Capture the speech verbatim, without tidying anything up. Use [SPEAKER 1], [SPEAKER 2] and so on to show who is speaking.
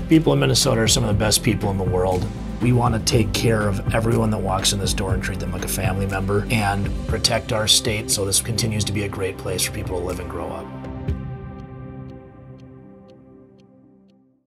[SPEAKER 1] People in Minnesota are some of the best people in the world. We want to take care of everyone that walks in this door and treat them like a family member and protect our state so this continues to be a great place for people to live and grow up.